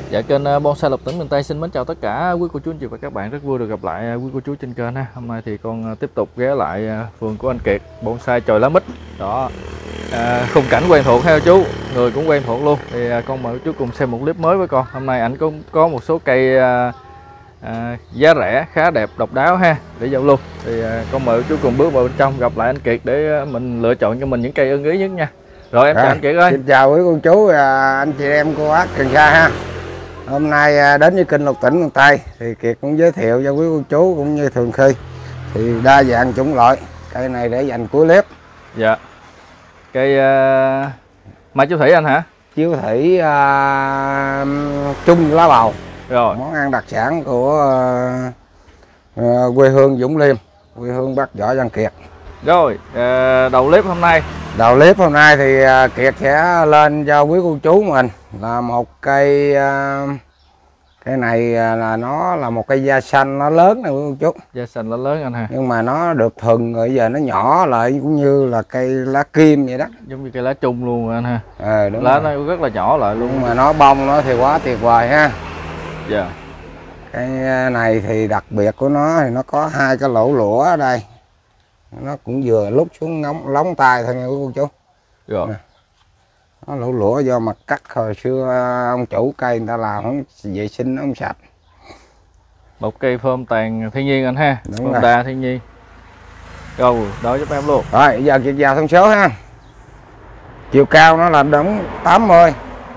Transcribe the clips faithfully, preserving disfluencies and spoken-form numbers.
Dạ, kênh Bonsai Lộc Tỉnh miền Tây xin mến chào tất cả quý cô chú anh chị và các bạn. Rất vui được gặp lại quý cô chú trên kênh ha. Hôm nay thì con tiếp tục ghé lại vườn của anh Kiệt, bonsai chồi lá mít. Đó, à, khung cảnh quen thuộc theo chú, người cũng quen thuộc luôn. Thì con mời chú cùng xem một clip mới với con. Hôm nay anh cũng có một số cây à, à, giá rẻ, khá đẹp, độc đáo ha, để giao lưu. Thì à, con mời chú cùng bước vào bên trong gặp lại anh Kiệt để mình lựa chọn cho mình những cây ưng ý nhất nha. Rồi em à, chào anh Kiệt ơi. Xin chào quý cô chú, anh chị em cô bác gần xa ha. Hôm nay đến với kênh Lộc Tỉnh miền Tây thì Kiệt cũng giới thiệu cho quý cô chú cũng như thường khi thì đa dạng chủng loại cây này để dành cuối clip. Dạ, cây uh, mai chú thủy anh hả? Chiếu thủy uh, chung lá bầu, rồi món ăn đặc sản của uh, uh, quê hương Vũng Liêm, quê hương bác Võ Văn Kiệt. Rồi uh, đầu clip hôm nay Đầu clip hôm nay thì uh, Kiệt sẽ lên cho quý cô chú mình là một cây uh, cây này là nó là một cây da xanh, nó lớn nè quý cô chú. Da xanh nó lớn anh ha. Nhưng mà nó được thuần rồi giờ nó nhỏ lại cũng như là cây lá kim vậy đó. Giống như cây lá chung luôn anh ha. À, đúng lá rồi. nó rất là nhỏ lại luôn. Nhưng mà nó bông nó thì quá tuyệt vời ha. Dạ. Cái này thì đặc biệt của nó thì nó có hai cái lỗ lũa ở đây. Nó cũng vừa lúc xuống ngóng lóng tay thôi nha quý cô chú. Rồi. Nè. Nó lỗ lũa do mà cắt hồi xưa ông chủ cây người ta làm không vệ sinh, nó không sạch. Một cây phơm tàn thiên nhiên anh ha. Đúng phơm rồi. đa thiên nhiên. Rồi đó giúp em luôn. Rồi giờ Kiệt vào thông số ha. Chiều cao nó là đóng tám mươi,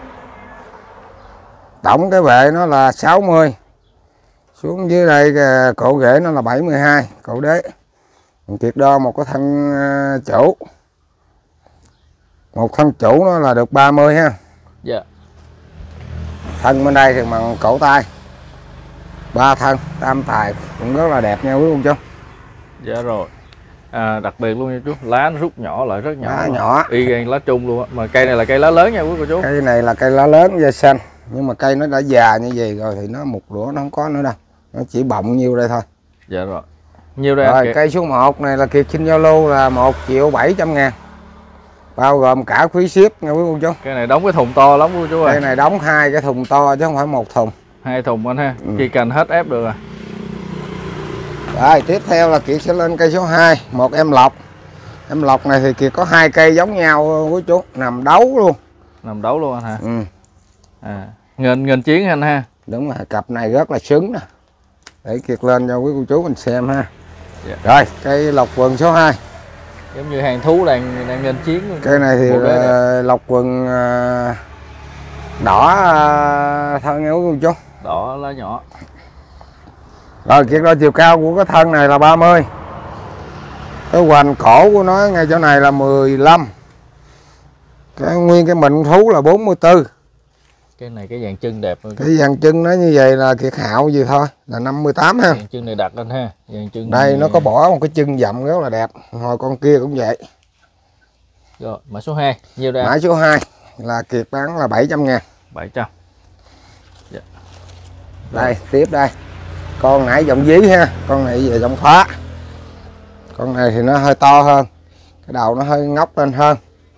tổng cái bệ nó là sáu mươi, xuống dưới đây cổ rễ nó là bảy mươi hai, cổ đế. Kiệt đo một cái thân chủ, một thân chủ nó là được ba mươi ha. Dạ. Thân bên đây thì bằng cổ tay, ba thân tam tài cũng rất là đẹp nha quý cô chú. Dạ rồi. À, đặc biệt luôn nha chú, lá nó rút nhỏ lại rất nhỏ, lá nhỏ y gan lá chung luôn á. Mà cây này là cây lá lớn nha quý cô chú. Cây này là cây lá lớn da xanh, nhưng mà cây nó đã già như vậy rồi thì nó một lũa nó không có nữa đâu, nó chỉ bọng nhiêu đây thôi. Dạ rồi. Nhiêu đây rồi anh Kiệt? Cây số một này là Kiệt xin giao lưu là một triệu bảy trăm ngàn, bao gồm cả phí ship nha quý cô chú. Cây này đóng cái thùng to lắm quý cô chú ơi. Cây này đóng hai cái thùng to chứ không phải một thùng. Hai thùng anh ha. Ừ. Chỉ cần hết ép được à. Rồi tiếp theo là Kiệt sẽ lên cây số hai, một em lộc. Em lộc này thì Kiệt có hai cây giống nhau quý chú, nằm đấu luôn. Nằm đấu luôn anh hả? Ừ. À, nghìn nghìn chiến anh ha. Đúng rồi, cặp này rất là sướng nè. Để Kiệt lên cho quý cô chú mình xem ha. Dạ. Rồi cây lộc vườn số hai, giống như hàng thú đang đang nghênh chiến luôn. cây này thì uh, lộc vườn uh, đỏ uh, thôi nha quý cô chú. Đỏ lá nhỏ. Rồi Kiệt đo chiều cao của cái thân này là ba mươi, cái hoành cổ của nó ngay chỗ này là mười lăm, cái nguyên cái mịn thú là bốn mươi tư. Cái này cái dàn chân đẹp luôn. Cái dàn chân nó như vậy là Kiệt hạo gì thôi là năm mươi tám ha. Dàn chân này đặt lên ha. Dàn chân đây này... nó có bỏ một cái chân dặm rất là đẹp. Hồi con kia cũng vậy. Rồi mã số hai nhiêu đây? Mã số hai là Kiệt bán là bảy trăm ngàn. bảy trăm. Dạ. Đây tiếp đây, con nãy giọng dí ha, con này về giọng phá. Con này thì nó hơi to hơn, cái đầu nó hơi ngóc lên hơn.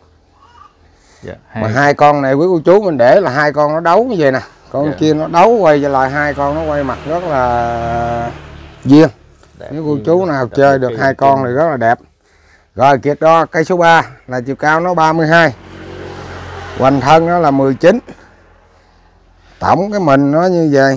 Dạ, hai. Mà hai con này quý cô chú mình để là hai con nó đấu như vậy nè, con dạ. kia nó đấu quay trở lại, hai con nó quay mặt rất là duyên. Nếu cô chú nào chơi được hai con thì rất là đẹp. Rồi Kiệt đo cây số ba là chiều cao nó ba mươi hai, hoành thân nó là mười chín, tổng cái mình nó như vậy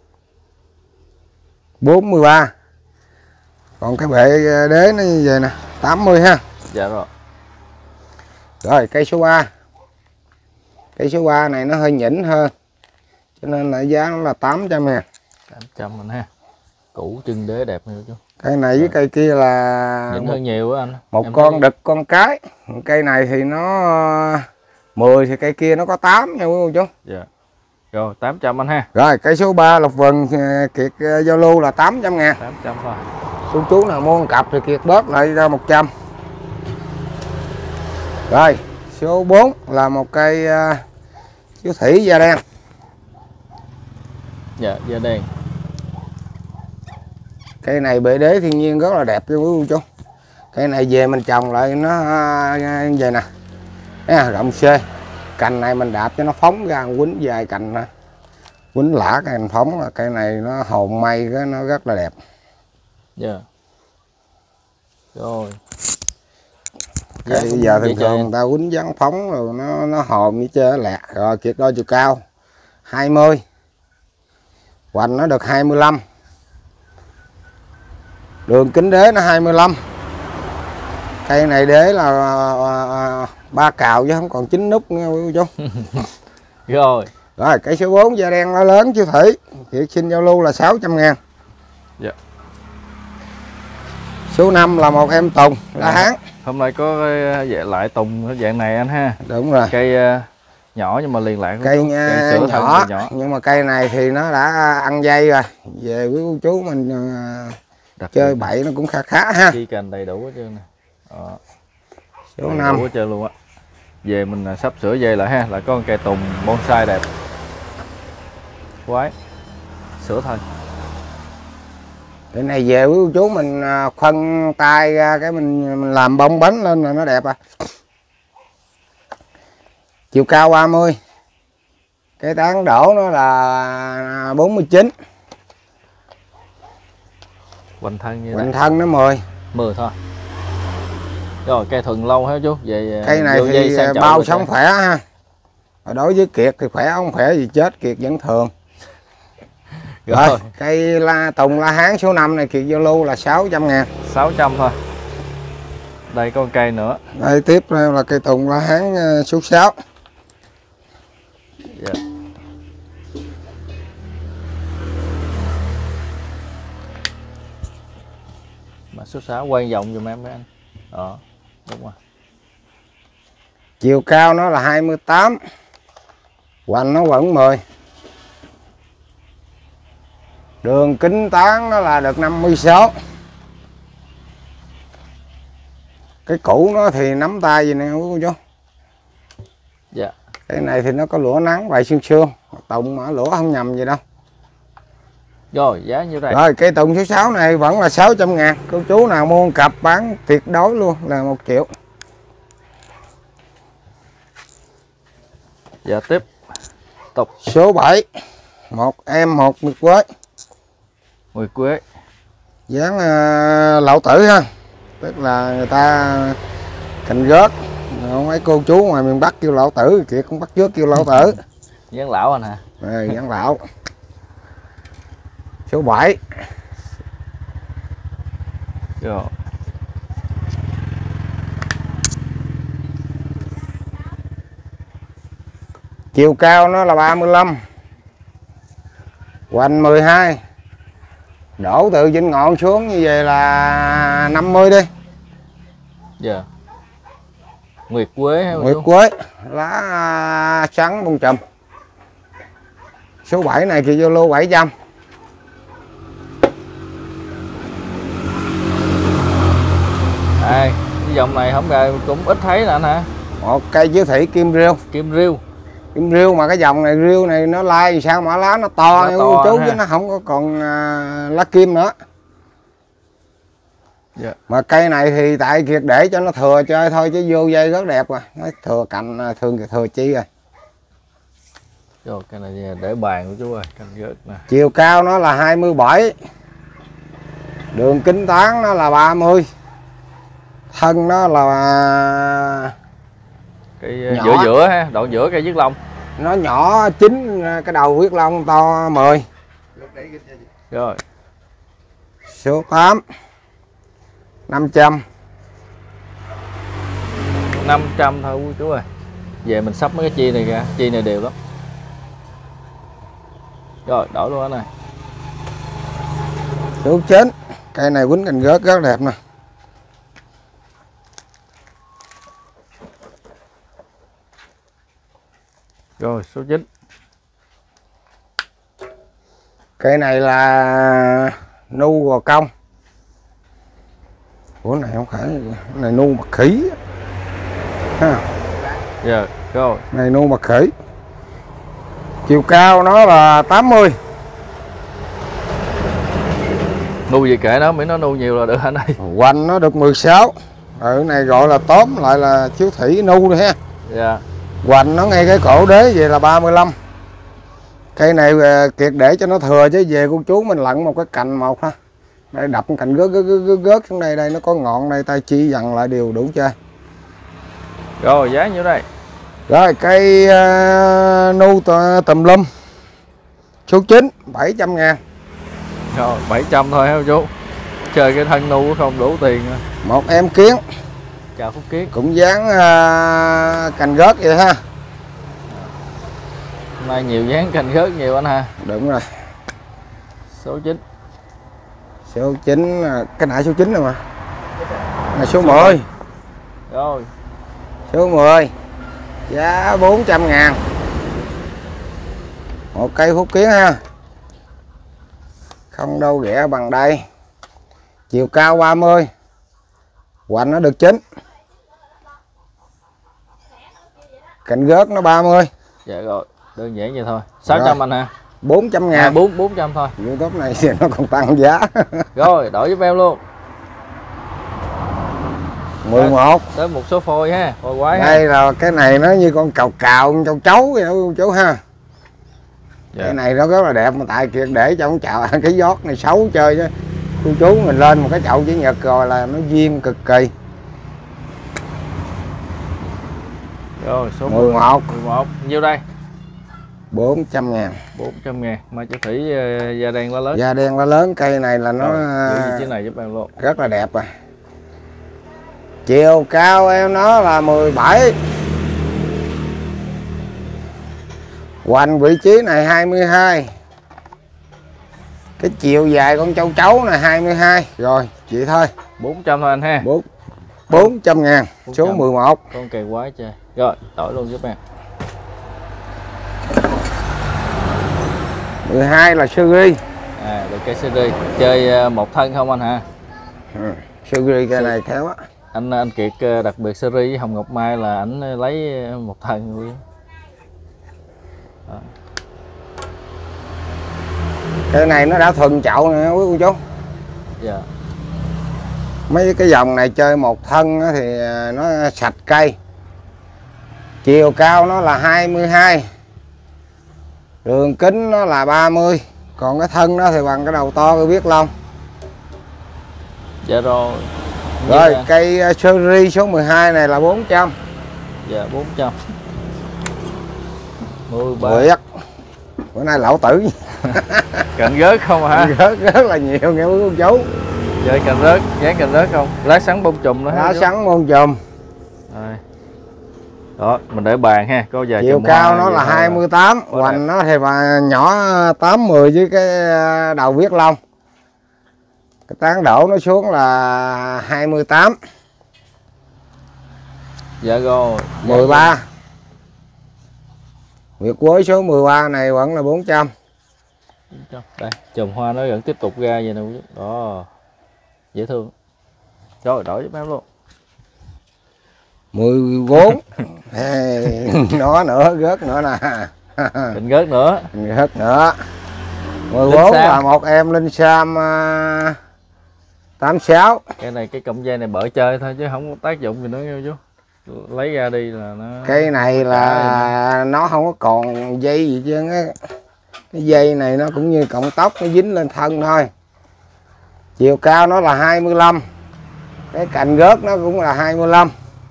bốn mươi ba, còn cái bệ đế nó như vậy nè tám mươi ha. Dạ rồi. Rồi cây số ba, cây số ba này nó hơi nhỉnh hơn cho nên là giá nó là tám trăm ngàn. tám trăm anh ha. Củ chân đế đẹp nha chú. Cây này với cây kia là nhỉnh hơn nhiều á anh. Một em con thấy... đực con cái. Cây này thì nó mười thì cây kia nó có tám nha quý cô chú. Dạ. Rồi tám trăm anh ha. Rồi cây số ba Lộc Vườn Kiệt giao lưu là tám trăm ngàn. tám trăm thôi. Chú chú nào mua một cặp thì Kiệt bớt lại ra một trăm. Rồi số bốn là một cây uh, chiếu thủy da đen. Dạ da đen. Cây này bệ đế thiên nhiên rất là đẹp cho quý cô chú. Cây này về mình trồng lại nó như vậy nè, à, rộng xê. Cành này mình đạp cho nó phóng ra quýnh dài cành nè. quýnh lã cây hành phóng là cây này nó hồn may cái nó rất là đẹp. Dạ. Yeah. Rồi. Cây bây giờ thường thường người ta quýnh dáng phóng rồi nó nó hồn như chơi lẹt. Rồi Kiệt đo chiều cao hai mươi, hoành nó được hai mươi lăm, đường kính đế nó hai mươi lăm. Cây này đế là ba cào chứ không còn chín nút nha quý cô chú. Rồi. Rồi cây số bốn da đen nó lớn chứ thủy. Kiệt xin giao lưu là sáu trăm ngàn. Dạ. Số năm là một em tùng lá hán. Hôm nay có cái lại tùng dạng này anh ha. Đúng rồi. Cây uh, nhỏ nhưng mà liền lại cây, cây sữa nhỏ, nhỏ nhưng mà cây này thì nó đã ăn dây rồi. Về quý cô chú mình uh, chơi bậy nó cũng khá khá ha. Chi cành đầy đủ hết trơn nè. Đó. Số năm hết trơn luôn á. Về mình sắp sửa dây lại ha, lại có một cây tùng bonsai đẹp. Quái. Sửa thôi. Cái này về quý cô chú mình khoanh tay ra cái mình, mình làm bông bánh lên là nó đẹp à. Chiều cao ba mươi. Cái tán đổ nó là bốn mươi chín. Hoành thân như Hoành thân nó mười. mười thôi. Rồi cây thuần lâu hả chú? Về cây này thì bao sống khỏe ha. Rồi đối với Kiệt thì khỏe không khỏe gì chết Kiệt vẫn thường. Rồi, rồi cây la tùng la hán số năm này Kiệt giao lưu là sáu trăm ngàn. sáu trăm thôi. Đây có một cây nữa. Đây tiếp theo là cây tùng la hán số sáu. Yeah. Mà số sáu quay vòng giùm em mấy anh. Đó, đúng rồi. Chiều cao nó là hai mươi tám. Hoành nó vẫn mười. Đường kính tán nó là được năm mươi sáu. Cái cũ nó thì nắm tay gì nè quý cô chú. Dạ. Cái này thì nó có lũa nắng vài xương xương. Tùng mà lũa không nhầm gì đâu. Rồi giá như vậy. Rồi cây tùng số sáu này vẫn là sáu trăm ngàn. Cô chú nào mua cặp bán tuyệt đối luôn là một triệu. Dạ tiếp tục số bảy. Một em một nguyệt quế. Nguyệt quế. Dáng uh, lậu tử ha. Tức là người ta cành rớt. Mấy cô chú ngoài miền Bắc kêu lậu tử, Kiệt cũng bắt trước kêu lậu tử. Dáng lão anh hả? Đây, dáng lão. Số bảy. Rồi. Chiều cao nó là ba mươi lăm. Hoành mười hai. Đổ từ trên ngọn xuống như vậy là năm mươi đi. Dạ. Yeah. Nguyệt quế hay Nguyệt quế, lá trắng bông chùm. Số bảy này thì vô lô bảy trăm. Đây, cái dòng này không gà cũng ít thấy nè anh hả? Một cây chiếu thị kim riêu. Kim riêu. Kim riêu mà cái dòng này riêu này nó lai sao mà lá nó to nha cô chú, ha. Chứ nó không có còn à, lá kim nữa. Dạ. Mà cây này thì tại Kiệt để cho nó thừa chơi thôi chứ vô dây rất đẹp rồi. Nó thừa cành thường thừa chi rồi. Rồi cái này để bàn của chú ơi, cành rớt nè. Chiều cao nó là hai mươi bảy. Đường kính tán nó là ba mươi. Thân nó là cái nhỏ. giữa giữa ha, đoạn giữa cây viết lông. Nó nhỏ chín, cái đầu viết lông to mười. Rồi. Số tám. năm trăm. năm trăm thôi chú ơi. Về mình sắp mấy cái chi này ra, chi này đều lắm. Rồi, đổi luôn cái này. Số chín. Cây này quýnh cành rớt rất đẹp nè. Rồi, số chín. Cây này là nu gò công. Ủa này không phải, này nu mật khỉ. Ha. Dạ, rồi. Này nu mật khỉ. Chiều cao nó là tám mươi. Nu gì kệ nó, miễn nó nu nhiều là được anh ơi. Hoành nó được mười sáu. Ở cái này gọi là tóm lại là chiếu thủy nu đi ha. Dạ. Hoành nó ngay cái cổ đế vậy là ba mươi lăm. Cây này Kiệt để cho nó thừa chứ về cô chú mình lặn một cái cành một ha. Đây đập cành gớt gớt gớt gớt xuống đây, đây nó có ngọn đây, tay chỉ dằn lại đều đủ chơi. Rồi giá nhiêu đây? Rồi cây uh, nu tùm lum số chín bảy trăm ngàn. Rồi bảy trăm thôi hả chú? Chơi cái thân nu không đủ tiền. Một em kiến. Chào Phúc Kiến. Cũng dán uh, cành gớt vậy ha. Hôm nay nhiều dán cành gớt nhiều anh ha. Đúng rồi. Số chín. Số chín, cái nãy số chín rồi mà. Là số mười. Rồi. Số mười. Giá bốn trăm ngàn. Một cây Phúc Kiến ha. Không đâu ghẻ bằng đây. Chiều cao ba mươi. Hoành nó được chín. Cành gớt nó ba mươi. Dạ rồi, đơn giản vậy thôi. sáu trăm rồi. Anh ha. bốn trăm ngàn. À, bốn bốn trăm thôi. YouTube này thì nó còn tăng giá. Rồi, đổi giúp em luôn. mười một. Tới một số phôi ha, phôi quái ha. Đây là cái này nó như con cào cào con châu chấu vậy đó chú ha. Dạ. Cái này nó rất là đẹp mà tại Kiệt để cho ông chào cái giót này xấu chơi chứ. Cô chú mình lên một cái chậu chữ nhật rồi là nó duyên cực kỳ. Rồi số mười một. mười một. Nhiêu đây? bốn trăm ngàn. bốn trăm ngàn. Mai cho Thủy uh, da đen lá lớn. Da đen lá lớn, cây này là nó rồi, chiếc này giúp em luôn. Rất là đẹp à. Chiều cao em nó là mười bảy. Hoành vị trí này hai mươi hai. Cái chiều dài con châu chấu này hai mươi hai. Rồi vậy thôi. bốn trăm thôi anh ha. bốn trăm ngàn. Số mười một. Con kèo quái chơi. Rồi đổi luôn giúp em. mười hai là Suri. À được cây Suri. Chơi một thân không anh hả? Ừ. Suri cây này khéo á. Anh anh Kiệt đặc biệt Suri với Hồng Ngọc Mai là ảnh lấy một thân luôn. Cây này nó đã thuần chậu nè quý cô chú. Dạ. Mấy cái dòng này chơi một thân thì nó sạch cây. Chiều cao nó là hai mươi hai. Đường kính nó là ba mươi. Còn cái thân nó thì bằng cái đầu to cái biết lông. Dạ rồi. Rồi là... cây Suri số mười hai này là bốn trăm. Dạ bốn trăm. mười ba. Quyệt. Bữa nay lão tử. Cành rớt không hả? Rớt rất là nhiều nghe quý cô chú. Chơi cành rớt, dán cành rớt không? Lá sắn bông chùm đó. Lá sắn bông chùm. Rồi. Đó, mình để bàn ha, có vài chiều cao nó là hai mươi tám, hoành nó thì mà nhỏ tám mười với cái đầu viết lông. Cái tán đổ nó xuống là hai mươi tám. Dạ rồi. mười ba. Nguyệt quế số mười ba này vẫn là bốn trăm. Đây, chùm hoa nó vẫn tiếp tục ra vậy nè. Đó. Dễ thương. Rồi, đổi giúp em luôn. mười bốn. Hey, nó nữa, rớt nữa nè. Định rớt nữa. Định rớt nữa. mười bốn là một em Linh Sam uh, tám sáu. Cái này cái cọng dây này bợ chơi thôi chứ không có tác dụng gì nữa nha chú. Lấy ra đi là nó. Cái này là nó không có còn dây gì chứ á. Cái dây này nó cũng như cọng tóc nó dính lên thân thôi. Chiều cao nó là hai mươi lăm. Cái cành rớt nó cũng là hai mươi lăm.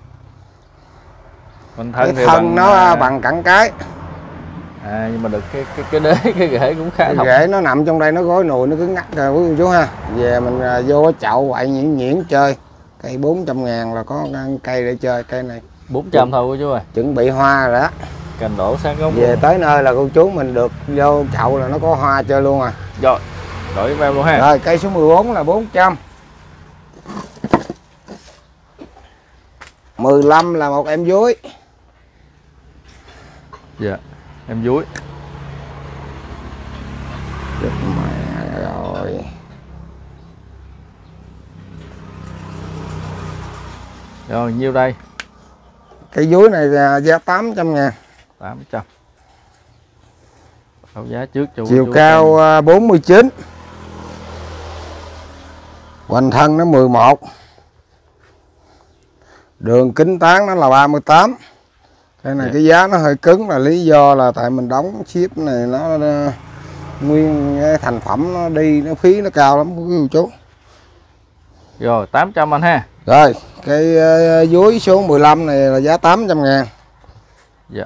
Mình thân thân, thân bằng, nó à, bằng cẳng cái. À nhưng mà được cái cái cái đế cái rễ cũng khá. Cái rễ nó nằm trong đây nó gối nùi nó cứng ngắt rồi quý cô chú ha. Về mình à, vô cái chậu quậy nhuyễn nhuyễn chơi. Cây bốn trăm ngàn là có cây để chơi. Cây này bốn trăm thôi cô chú ơi. Chuẩn bị hoa rồi đó. Cành đổ sát gốc. Về luôn. Tới nơi là cô chú mình được vô chậu là nó có hoa chơi luôn à. Rồi đổi với em luôn ha. Rồi cây số mười bốn là bốn trăm. mười lăm là một em dúi. Dạ em dúi. Rồi. Rồi nhiêu đây? Cây dúi này là giá tám trăm ngàn. tám trăm. Báo giá trước cho chiều cao em. bốn mươi chín. Hoành thân nó mười một. Đường kính tán nó là ba mươi tám. Cái này Dạ. cái giá nó hơi cứng là lý do là tại mình đóng ship này nó, nó nguyên cái thành phẩm nó đi nó phí nó cao lắm quý cô chú. Rồi tám trăm anh ha. Rồi cái uh, dúi số mười lăm này là giá tám trăm ngàn. Dạ.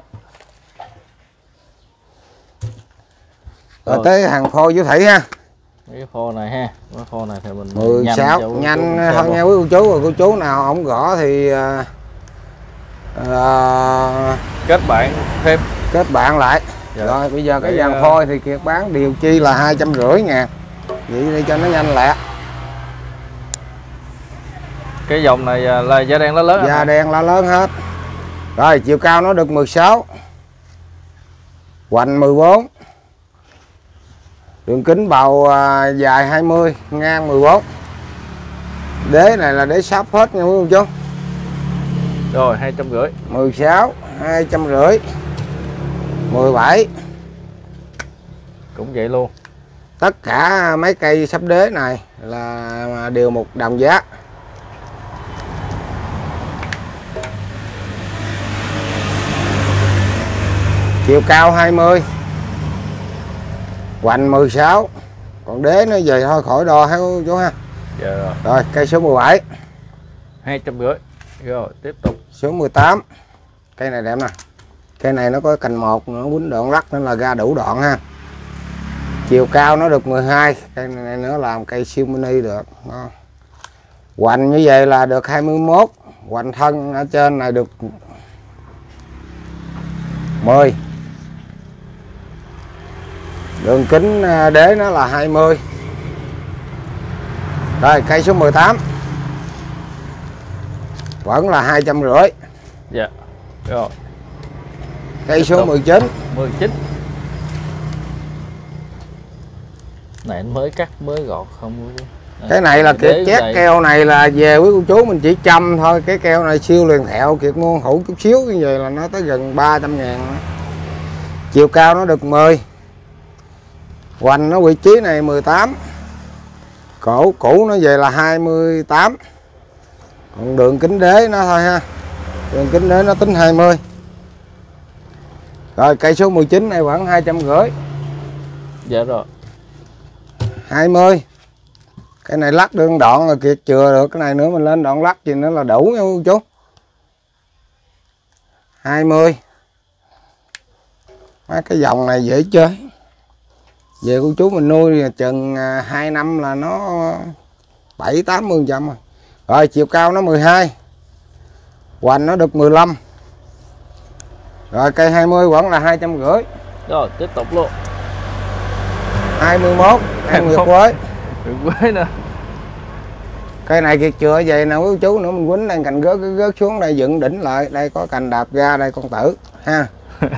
Rồi, rồi tới hàng phôi với thủy ha. Mấy cái phô này ha, cái phô này thì mình mười sáu nhanh thôi nha quý cô chú. Rồi cô chú nào không gõ thì uh, uh, kết bạn thêm. kết bạn lại. Dạ. Rồi bây giờ cái Để, dàn uh, phôi thì Kiệt bán điều chi là hai trăm rưỡi ngàn. Vậy đi cho nó nhanh lẹ. Cái dòng này là da đen lá lớn. Da đen lá lớn hết. Rồi chiều cao nó được mười sáu, hoành mười bốn, đường kính bầu à, dài hai mươi, ngang mười bốn. Đế này là đế sáp hết nha quý cô chú. Rồi hai trăm rưỡi. mười sáu, hai trăm rưỡi, mười bảy. Cũng vậy luôn. Tất cả mấy cây sắp đế này là đều một đồng giá. Chiều cao hai mươi, hoành mười sáu, còn đế nó về thôi khỏi đo ha cô chú ha. Dạ rồi. Rồi cây số mười bảy, hai trăm rưỡi. Rồi tiếp tục. số mười tám. Cây này đẹp nè. Cây này nó có cành một, nó quýnh đoạn lắc nên là ra đủ đoạn ha. Chiều cao nó được mười hai, cây này nữa làm cây siêu mini được. Đó. Hoành như vậy là được hai mươi mốt, hoành thân ở trên này được mười. Đường kính đế nó là hai mươi. Rồi cây số mười tám vẫn là hai trăm rưỡi. Dạ. Rồi. Cây số mười chín. mười chín. Này anh mới cắt mới gọt không. À, cái này là Kiệt chét keo này là về quý cô chú mình chỉ chăm thôi. Cái keo này siêu liền thẹo, Kiệt mua hũ chút xíu như vậy là nó tới gần ba trăm ngàn. Chiều cao nó được mười, hoành nó vị trí này mười tám, cổ cũ nó về là hai mươi tám, còn đường kính đế nó thôi ha, đường kính đế nó tính hai mươi. Rồi cây số mười chín này khoảng hai trăm rưỡi. Dạ rồi. hai mươi. Cái này lắc đường đoạn rồi Kiệt chừa được, cái này nữa mình lên đoạn lắc gì nữa là đủ nha cô chú. hai mươi. Mấy cái dòng này dễ chơi. Về cô chú mình nuôi chừng hai năm là nó bảy tám mươi trăm rồi. Rồi chiều cao nó mười hai, hoành nó được mười lăm. Rồi cây hai mươi vẫn là hai trăm rưỡi. Rồi tiếp tục luôn. hai mươi mốt, em nguyệt quế. Nguyệt quế nữa. Cây này Kiệt chừa vậy nè quý chú nữa, mình quýnh lên cành gớt gớt xuống đây dựng đỉnh lại, đây có cành đạp ra, đây con tử ha.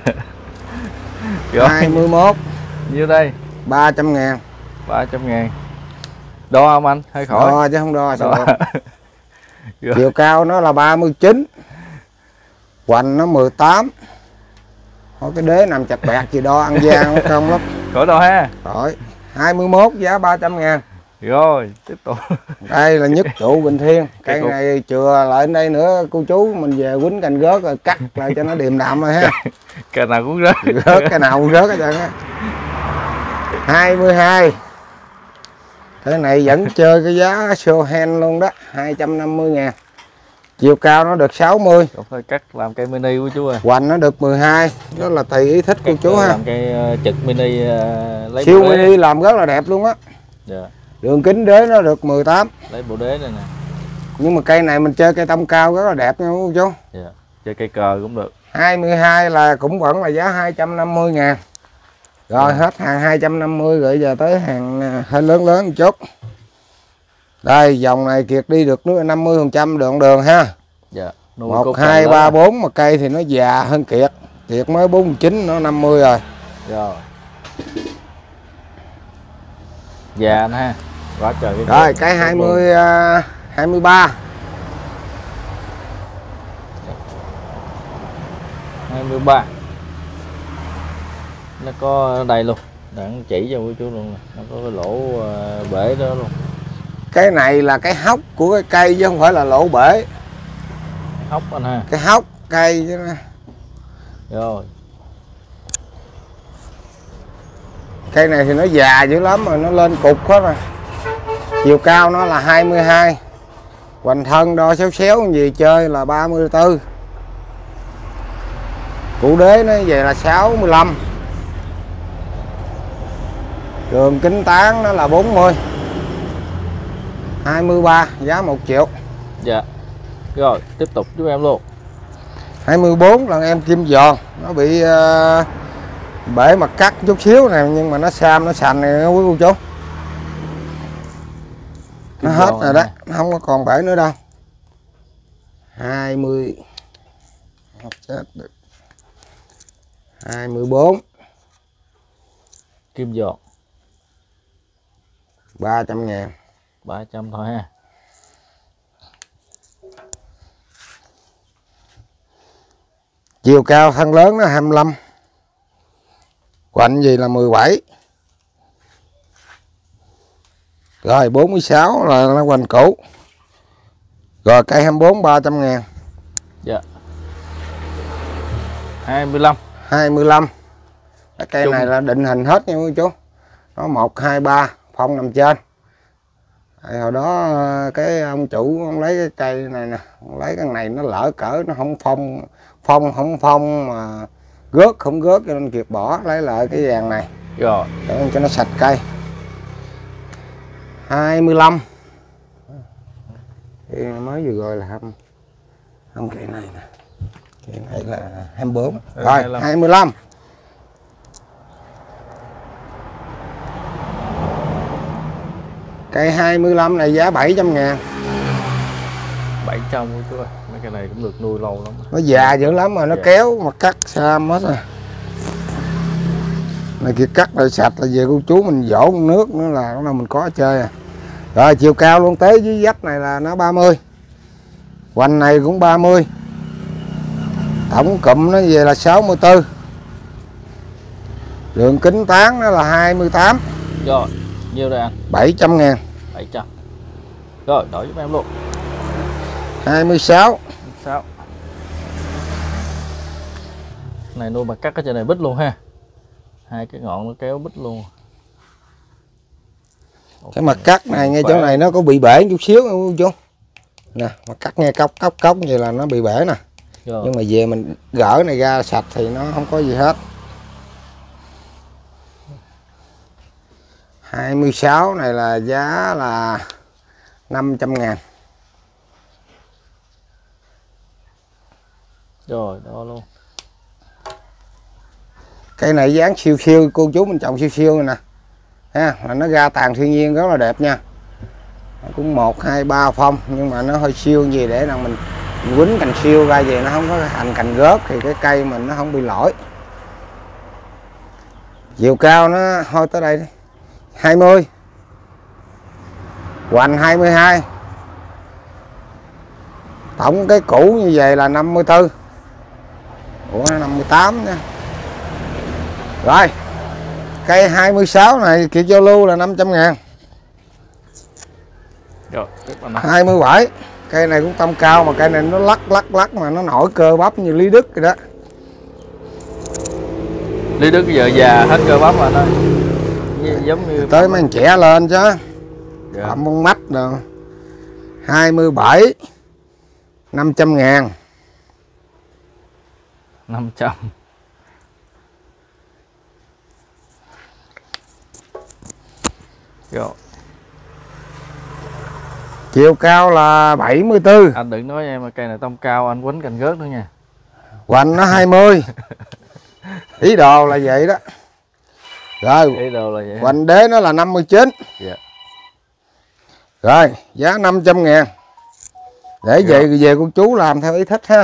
hai mươi mốt. Nhiêu đây? ba trăm ngàn. ba trăm ngàn. Đo không anh? Hay khỏi? Đo chứ không đo sao Đo. được. Chiều cao nó là ba mươi chín, hoành nó mười tám. Thôi cái đế nằm chặt bẹt gì đo ăn gian nó không lắm. Khỏi đo ha. Rồi hai mươi mốt giá ba trăm ngàn. Rồi tiếp tục. Đây là nhất trụ Bình Thiên. Cây này chừa lại đến đây nữa cô chú mình về quýnh cành gớt rồi cắt lại cho nó điềm đạm rồi ha. Cái nào cũng rớt. Rớt cái nào cũng rớt hết trơn á. hai mươi hai. Cái này vẫn chơi cái giá show hand luôn đó, hai trăm năm mươi ngàn. Chiều cao nó được sáu mươi. Còn phải cắt làm cây mini của chú ơi. Hoành nó được mười hai. Đó là tùy ý thích của chú ha. Làm cây uh, trực mini uh, lấy siêu bộ đế. mini làm rất là đẹp luôn á. Dạ. Đường kính đế nó được mười tám. Lấy bộ đế này nè. Nhưng mà cây này mình chơi cây tông cao rất là đẹp nha cô chú. Dạ. Chơi cây cờ cũng được. hai mươi hai là cũng vẫn là giá hai trăm năm mươi ngàn. Rồi Dạ. hết hàng hai trăm năm mươi rồi giờ tới hàng hơi lớn lớn một chút. Đây dòng này Kiệt đi được nước năm mươi phần trăm đoạn đường ha. Dạ. một, hai, ba, bốn mà cây thì nó già hơn Kiệt. Kiệt mới bốn mươi chín nó năm mươi rồi. Rồi. Già nè ha. Quá trời cái Rồi cái hai mươi, uh, hai mươi ba. hai mươi ba. Nó có đây luôn. Đang chỉ cho cô chú luôn nè. Nó có cái lỗ uh, bể đó luôn. Cái này là cái hốc của cái cây chứ không phải là lỗ bể. Hốc anh ha. Cái hốc cây chứ. Rồi. Cây này thì nó già dữ lắm rồi, nó lên cục hết rồi. Chiều cao nó là hai mươi hai. Hoành thân đo xéo xéo gì chơi là ba mươi tư. Cụ đế nó về là sáu mươi lăm. Đường kính tán nó là bốn mươi. hai mươi ba, giá một triệu. Dạ. Rồi, tiếp tục giúp em luôn. hai mươi bốn là em kim giòn, nó bị uh, bể mặt cắt chút xíu này nhưng mà nó xàm nó sành này quý cô chú. Nó hết rồi đó, nó không có còn bể nữa đâu. hai mươi chết được. hai mươi bốn Kim giòn ba trăm ngàn. ba trăm thôi ha. Chiều cao thân lớn nó hai mươi lăm. Quạnh gì là mười bảy. Rồi bốn mươi sáu là nó quanh cũ. Rồi cây hai mươi bốn ba trăm ngàn. Dạ. hai mươi lăm. hai mươi lăm. Cái cây Chung. này là định hình hết nha quý chú. Nó một hai ba phong nằm trên. Tại hồi đó cái ông chủ ông lấy cái cây này nè, ông lấy cái này nó lỡ cỡ nó không phong, phong không phong mà gớt không gớt cho nên kiệt bỏ lấy lại cái vàng này. Rồi. Để cho nó sạch cây. hai mươi lăm. Thì mới vừa rồi là không không cây này nè. Cây này là hai mươi bốn. Ừ, rồi hai mươi lăm. hai mươi lăm. Cây hai mươi lăm này giá bảy trăm ngàn. bảy trăm chú ơi. Mấy cái này cũng được nuôi lâu lắm. Nó già dữ lắm rồi, nó Dạ. kéo mà cắt sam hết rồi. Này kia cắt lại sạch là về cô chú mình dỗ nước nữa là lúc nào mình có chơi à. Rồi chiều cao luôn tới dưới vách này là nó ba mươi. Hoành này cũng ba mươi. Tổng cụm nó về là sáu mươi tư. Đường kính tán nó là hai mươi tám. Rồi, nhiêu đây anh? bảy trăm ngàn. bảy trăm. Rồi, đổi giúp em luôn. hai mươi sáu. Sao? Này nuôi mà cắt cái trên này bít luôn ha. Hai cái ngọn nó kéo bít luôn. Cái mặt cắt này ngay chỗ này nó có bị bể chút xíu không chú? Nè, mặt cắt nghe cốc cốc cốc vậy là nó bị bể nè. Rồi. Nhưng mà về mình gỡ này ra sạch thì nó không có gì hết. hai mươi sáu này là giá là năm trăm ngàn. Rồi, đó luôn. Cây này dáng siêu siêu, cô chú mình trồng siêu siêu này nè. Ha, là nó ra tàn thiên nhiên rất là đẹp nha. Nó cũng một hai ba phong nhưng mà nó hơi siêu gì để nào mình, mình quýnh cành siêu ra về nó không có thành cành rớt thì cái cây mình nó không bị lỗi. Chiều cao nó thôi tới đây đi. hai mươi. Hoành hai mươi hai. Tổng cái cũ như vậy là năm mươi tư. Ủa năm mươi tám nha. Rồi. Cây hai mươi sáu này Kiệt Giao Lưu là năm trăm ngàn. Rồi, tiếp anh ạ. hai mươi bảy. Cây này cũng tông cao mà cây này nó lắc lắc lắc mà nó nổi cơ bắp như Lý Đức vậy đó. Lý Đức giờ già hết cơ bắp rồi đó. Giống như Tới mấy anh trẻ lên chứ. Dạ. Phạm con mắt rồi. hai mươi bảy. năm trăm ngàn. năm trăm. Rồi. Chiều cao là bảy mươi tư. Anh đừng nói em mà cây này tông cao anh quýnh cành rớt nữa nha. Hoành nó hai mươi. Ý đồ là vậy đó. Rồi. Ý đồ là vậy. Hoành đế nó là năm mươi chín. Dạ. Rồi, giá năm trăm ngàn. Để Dạ. về về cô chú làm theo ý thích ha.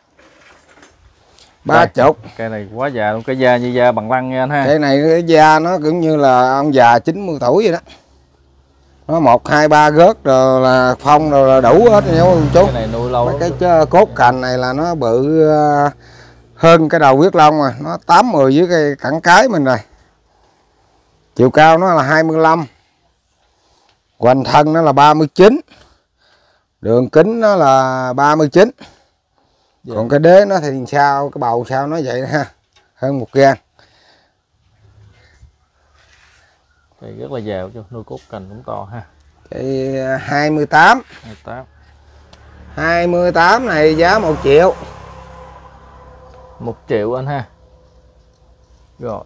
Ba chục. Cây này quá già luôn, cái da như da bằng lăng nha anh ha. Cây này cái da nó cũng như là ông già chín mươi tuổi vậy đó. Nó một hai ba gớt rồi là phong rồi là đủ hết nha cô chú. Cái này nuôi lâu Mấy lắm. cái cốt cành này là nó bự hơn cái đầu huyết long rồi, nó tám mười với cái cẳng cái mình rồi. Chiều cao nó là hai mươi lăm. Hoành thân nó là ba mươi chín. Đường kính nó là ba mươi chín. Dạ. Còn cái đế nó thì sao, cái bầu sao nó vậy ha, hơn một gan. Thì rất là dẻo cho nuôi cốt cành cũng to ha. Cái hai mươi tám. hai mươi tám. hai mươi tám này giá một triệu. một triệu anh ha. Rồi.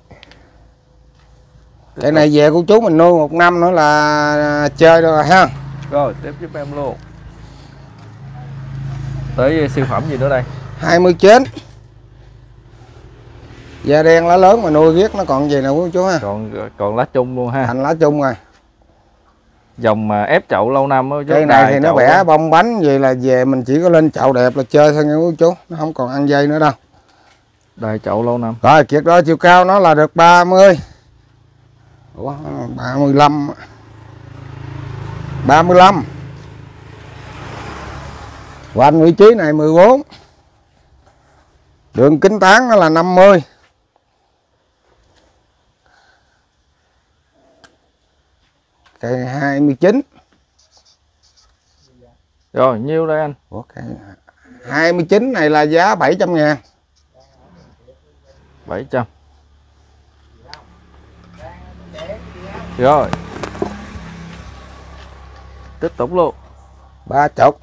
Cái này về của chú mình nuôi một năm nữa là chơi được rồi ha. Rồi tiếp giúp em luôn. Tới siêu phẩm gì nữa đây? hai mươi chín. Da đen lá lớn mà nuôi riết nó còn gì nè quý chú ha. Còn còn lá chung luôn ha. Thành lá chung rồi. Dòng mà ép chậu lâu năm á. Cây này thì nó bẻ bông bánh vậy là về mình chỉ có lên chậu đẹp là chơi thôi nha quý chú. Nó không còn ăn dây nữa đâu. Đài chậu lâu năm. Rồi kiệt đó chiều cao nó là được ba mươi. Ủa, ba mươi lăm. ba mươi lăm. Quanh vị trí này mười bốn. Đường kính tán nó là năm mươi. Cây hai mươi chín. Rồi nhiêu đây anh? Ủa, cây hai mươi chín này là giá bảy trăm ngàn. bảy trăm. Rồi. Tiếp tục luôn. Ba chục.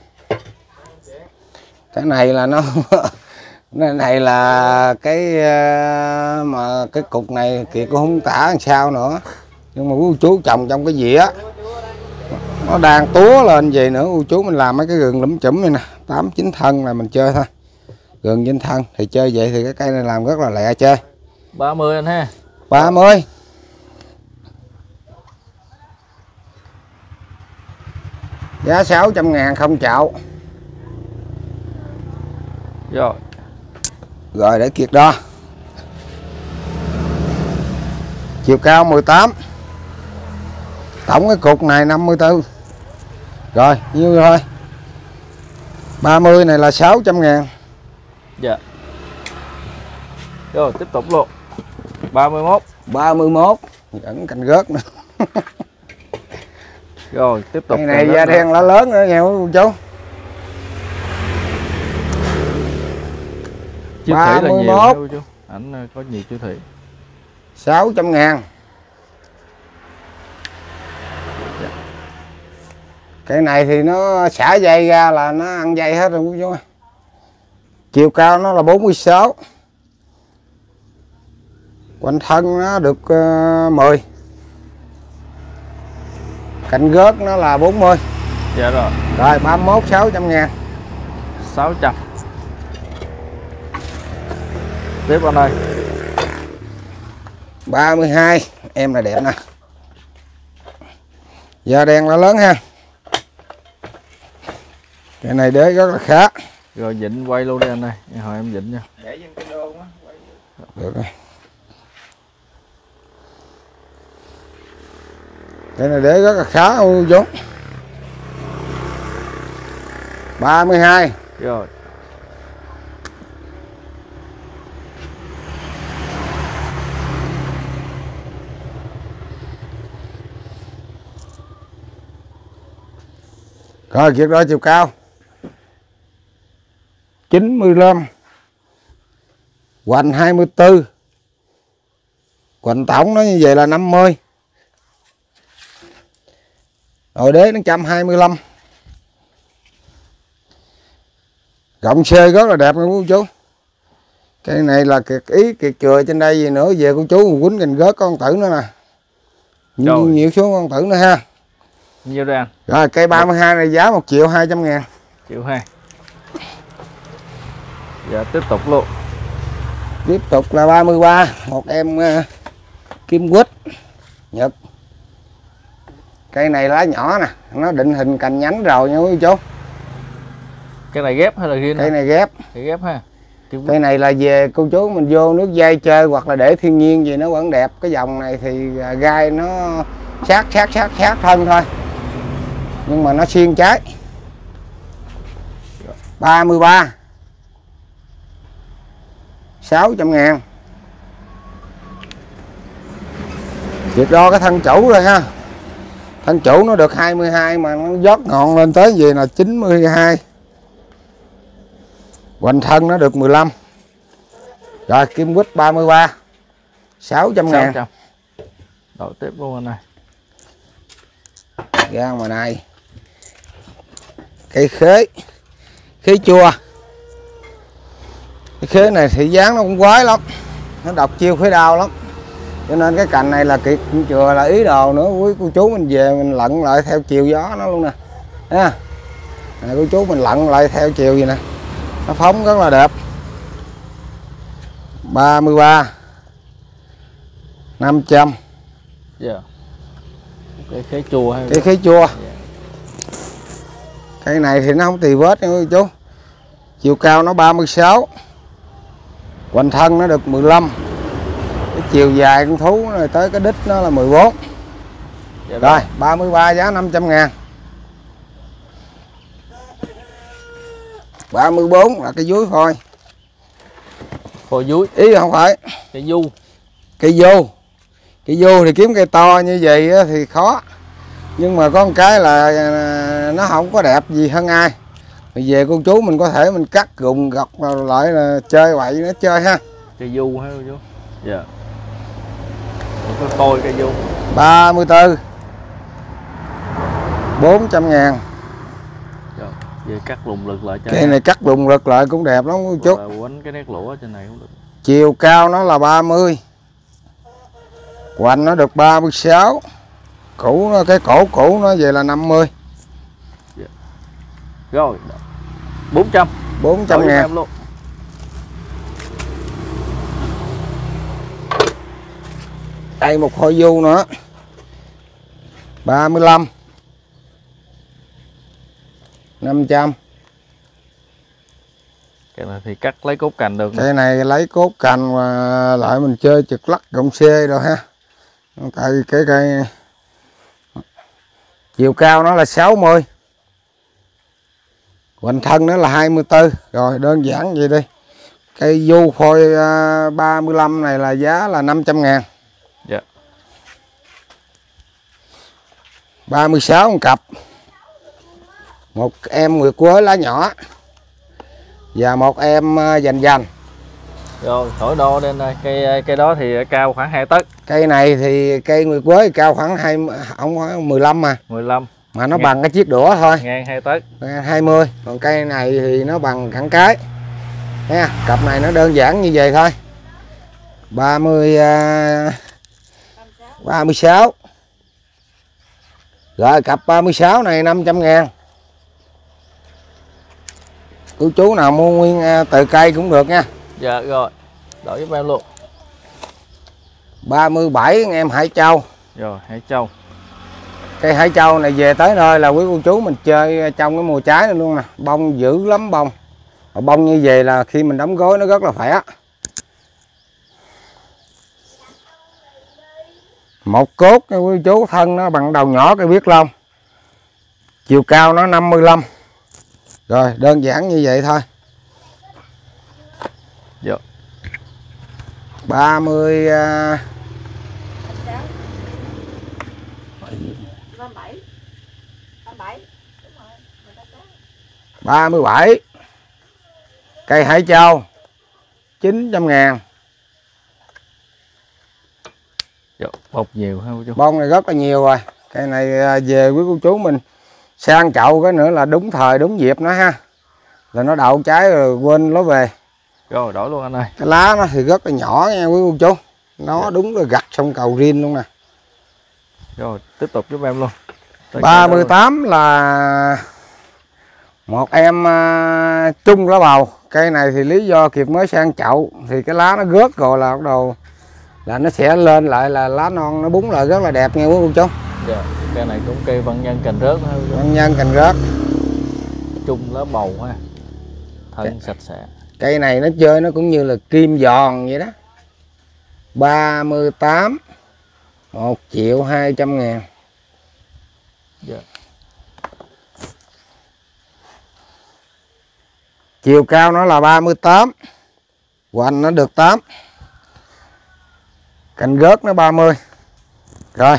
Cái này là nó cái này là cái mà cái cục này thì cũng không tả làm sao nữa, nhưng mà cô chú trồng trong cái dĩa nó đang túa lên vậy nữa. Cô chú mình làm mấy cái gừng lúm chủm này nè, tám chín thân là mình chơi thôi. Gừng trên thân thì chơi vậy thì cái cây này làm rất là lẹ chơi. ba mươi anh ha. ba mươi. Giá sáu trăm ngàn không chậu. Rồi. Rồi để kiệt đo. Chiều cao mười tám. Tổng cái cục này năm mươi tư. Rồi nhiêu thôi. ba mươi này là sáu trăm ngàn. Dạ. Rồi tiếp tục luôn. ba mươi mốt. ba mươi mốt. Vẫn cành gớt nữa. Rồi tiếp tục. Cái này da đen lá lớn nữa nha cô chú. Chiêu thị là nhiều nha cô chú. Ảnh có nhiều chiêu thị. sáu trăm ngàn. Dạ. Cái này thì nó xả dây ra là nó ăn dây hết rồi cô chú. Chiều cao nó là bốn mươi sáu. Quanh thân nó được uh, mười. Cạnh gớt nó là bốn mươi. Dạ rồi. Rồi ba mươi mốt sáu trăm ngàn. sáu trăm. Tiếp anh ơi. ba mươi hai. Em là đẹp nè. Da đen lá lớn ha. Cái này đế rất là khá. Rồi dịnh quay luôn đi anh ơi. Hồi em dịnh nha. Để trên cái đô á. Được rồi. Cái này đế rất là khá luôn chú. ba mươi hai. Rồi. Rồi kiệt đó chiều cao chín mươi lăm. Hoành hai mươi tư. Hoành tổng nó như vậy là năm mươi. Rồi đế nó một trăm hai mươi lăm. Rộng xê rất là đẹp nha cô chú. Cái này là kiệt ý kiệt chừa trên đây gì nữa. Về cô chú quýnh cành gớt con tử nữa nè. Nhiều, nhiều số con tử nữa ha. Nhiêu đây anh? Rồi cây ba mươi hai này giá một triệu hai trăm ngàn. Triệu hai. Dạ tiếp tục luôn. Tiếp tục là ba mươi ba. Một em uh, kim quýt Nhật. Cây này lá nhỏ nè. Nó định hình cành nhánh rồi nha quý chú. Cái này ghép hay là riêng? Cây này ghép. Cái ghép ha. Cây này là về cô chú mình vô nước dây chơi hoặc là để thiên nhiên gì nó vẫn đẹp. Cái dòng này thì gai nó sát sát sát sát thân thôi, nhưng mà nó xiên trái. ba mươi ba. sáu trăm ngàn. Việc đo cái thân chủ rồi ha. Thân chủ nó được hai mươi hai mà nó dót ngọn lên tới gì là chín mươi hai. Hoành thân nó được mười lăm. Rồi kim quýt ba mươi ba, sáu trăm ngàn. Đổi tiếp luôn anh này. Ra ngoài này. Cây khế. Khế chua. Cái khế này thì dáng nó cũng quái lắm. Nó độc chiêu khế đau lắm. Cho nên cái cành này là kiệt chừa là ý đồ nữa. Quý cô chú mình về mình lặn lại theo chiều gió nó luôn nè. Ha. Này cô chú mình lặn lại theo chiều gì nè. Nó phóng rất là đẹp. ba mươi ba, năm trăm. Dạ. Cái khế chua hay cái khế chua. Yeah. Cây này thì nó không tì vết nha cô chú. Chiều cao nó ba mươi sáu. Hoành thân nó được mười lăm. Cái chiều dài con thú này tới cái đít nó là mười bốn. Dạ rồi, ba mươi ba giá năm trăm ngàn. ba mươi bốn là cái dúi phôi. Phôi dúi. Ý không phải. Cây du. Cây du. Cây du thì kiếm cây to như vậy thì khó. Nhưng mà có một cái là nó không có đẹp gì hơn ai. Thì về cô chú mình có thể mình cắt gùng gọc lại là chơi vậy nó chơi ha. Cây du hả cô chú? Dạ. Có coi cây du. ba mươi tư. bốn trăm ngàn. Dạ. Về cắt lùng lực lại cho. Cây này cắt lùng lực lại cũng đẹp lắm cô chú. Quánh cái nét lũa trên này cũng được. Chiều cao nó là ba mươi. Hoành nó được ba mươi sáu. Cũ nó, cái cổ cũ nó về là năm mươi. Yeah. Rồi bốn trăm. bốn trăm ngàn luôn. Đây một khôi du nữa. ba mươi lăm. năm trăm. Cái này thì cắt lấy cốt cành được. Cái này lấy cốt cành mà lại mình chơi trượt lắc cộng xe rồi ha. Tại vì cái cây chiều cao nó là sáu mươi. Hoành thân nó là hai mươi tư. Rồi đơn giản vậy đi. Cây du phôi ba mươi lăm này là giá là năm trăm ngàn. Dạ. ba mươi sáu một cặp. Một em nguyệt quế lá nhỏ. Và một em dành dành. Rồi thổi đo lên đây. Cây cây đó thì cao khoảng hai tấc. Cây này thì cây nguyệt quế cao khoảng hai không phải mười lăm mà. mười lăm. Mà nó ngang, bằng cái chiếc đũa thôi. Ngang hai tấc. hai mươi. Còn cây này thì nó bằng cẳng cái. Nha, cặp này nó đơn giản như vậy thôi. ba mươi ba mươi sáu. Rồi cặp ba mươi sáu này năm trăm ngàn. Cô chú nào mua nguyên từ cây cũng được nha. Dạ rồi. Đổi giúp em luôn. ba mươi bảy em Hải Châu. Rồi Hải Châu. Cây Hải Châu này về tới nơi là quý cô chú mình chơi trong cái mùa trái này luôn nè. Bông dữ lắm bông. Mà bông như vậy là khi mình đóng gối nó rất là khỏe. Một cốt quý chú thân nó bằng đầu nhỏ cây biết lông. Chiều cao nó năm mươi lăm. Rồi đơn giản như vậy thôi. Dạ. ba mươi ba mươi bảy. Cây Hải Châu chín trăm ngàn. Dạ, bông nhiều ha cô chú. Bông này rất là nhiều rồi. Cây này về quý cô chú mình sang chậu cái nữa là đúng thời đúng dịp nữa ha. Là nó đậu trái rồi quên lối về. Rồi đổi luôn anh ơi. Cái lá nó thì rất là nhỏ nha quý cô chú. Nó dạ. Đúng là gặt sông cầu riêng luôn nè. Rồi tiếp tục giúp em luôn. Tới ba mươi tám là một em uh, chung lá bầu. Cây này thì lý do Kiệt mới sang chậu thì cái lá nó rớt rồi là bắt đầu là nó sẽ lên lại là lá non nó búng lại rất là đẹp nha quý cô chú. Dạ, cây này cũng cây văn nhân cành rớt ha. Văn nhân cành rớt. Chung lá bầu ha. Thân cây, sạch sẽ. Cây này nó chơi nó cũng như là kim giòn vậy đó. ba mươi tám. một triệu hai trăm ngàn. Dạ. Chiều cao nó là ba mươi tám. Hoành nó được tám. Cành rớt nó ba mươi. Rồi.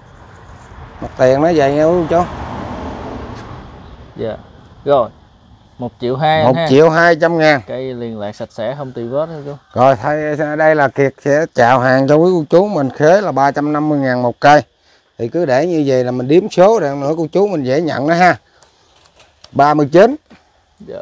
Mặt tiền nó vậy nha chú. Dạ. Rồi. một triệu hai một triệu hai trăm ngàn. Cây liền lạc sạch sẽ không tì vết nữa chú. Rồi thay đây là Kiệt sẽ chào hàng cho quý cô chú mình. Khế là ba trăm năm mươi ngàn một cây. Thì cứ để như vậy là mình đếm số để nữa cô chú mình dễ nhận đó ha. ba mươi chín. Dạ.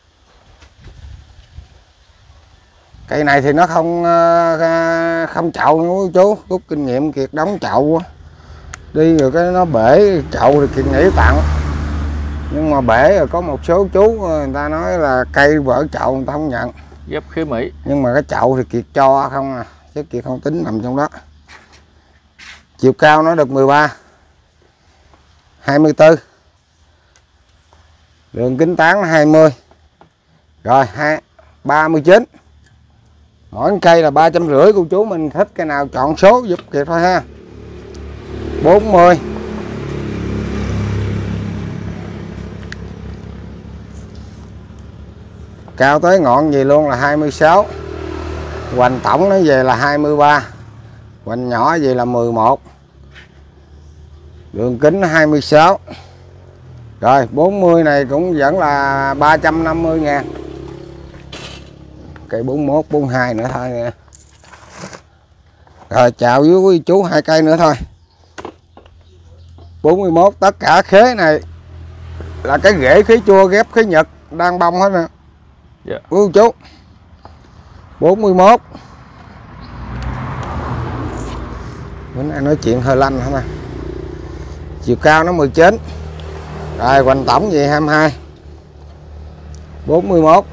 Cây này thì nó không không chậu nữa cô chú. Rút kinh nghiệm Kiệt đóng chậu đi rồi cái nó bể chậu thì Kiệt nghĩ tặng. Nhưng mà bể rồi có một số chú người ta nói là cây vỡ chậu người ta không nhận. Ghép khế Mỹ. Nhưng mà cái chậu thì Kiệt cho không à, chứ Kiệt không tính nằm trong đó. Chiều cao nó được mười ba, hai mươi tư. Đường kính tán hai mươi. Rồi hai ba mươi chín. Mỗi cây là ba trăm rưỡi. Cô chú mình thích cái nào chọn số giúp Kiệt thôi ha. bốn mươi. Cao tới ngọn gì luôn là hai mươi sáu. Hoành tổng nó về là hai mươi ba. Hoành nhỏ về là mười một. Đường kính hai mươi sáu. Rồi bốn mươi này cũng vẫn là ba trăm năm mươi ngàn. Cây bốn mươi mốt, bốn mươi hai nữa thôi nè. Rồi chào với quý chú hai cây nữa thôi. bốn mươi mốt tất cả khế này là cái rễ khế chua ghép khế Nhật đang bông hết nè. Dạ. Quý chú. bốn mươi mốt. Bữa nay nói chuyện hơi lanh hả mà. Chiều cao nó mười chín. Rồi hoành tổng gì hai mươi hai. bốn mươi mốt.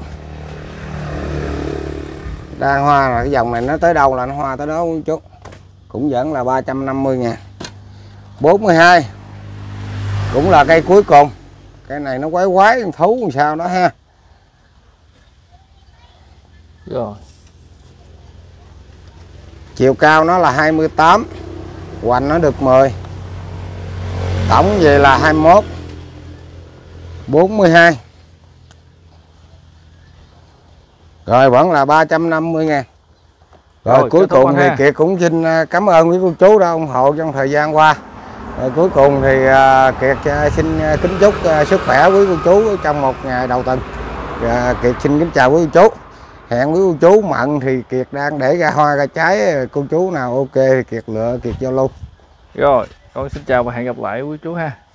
Đang hoa là cái dòng này nó tới đâu là nó hoa tới đó quý chú. Cũng vẫn là ba trăm năm mươi ngàn. bốn mươi hai. Cũng là cây cuối cùng. Cây này nó quái quái thú làm sao đó ha. Rồi. Chiều cao nó là hai mươi tám. Hoành nó được mười. Tổng về là hai mươi mốt. bốn mươi hai. Rồi vẫn là ba trăm năm mươi ngàn. Rồi, Rồi cuối cùng thì Kiệt cũng xin cảm ơn quý cô chú đã ủng hộ trong thời gian qua. Rồi cuối cùng thì Kiệt xin kính chúc sức khỏe quý cô chú trong một ngày đầu tuần. Kiệt xin kính chào quý cô chú. Hẹn quý cô chú mận thì Kiệt đang để ra hoa ra trái, cô chú nào ok thì Kiệt lựa Kiệt giao lưu. Rồi, con xin chào và hẹn gặp lại quý chú ha.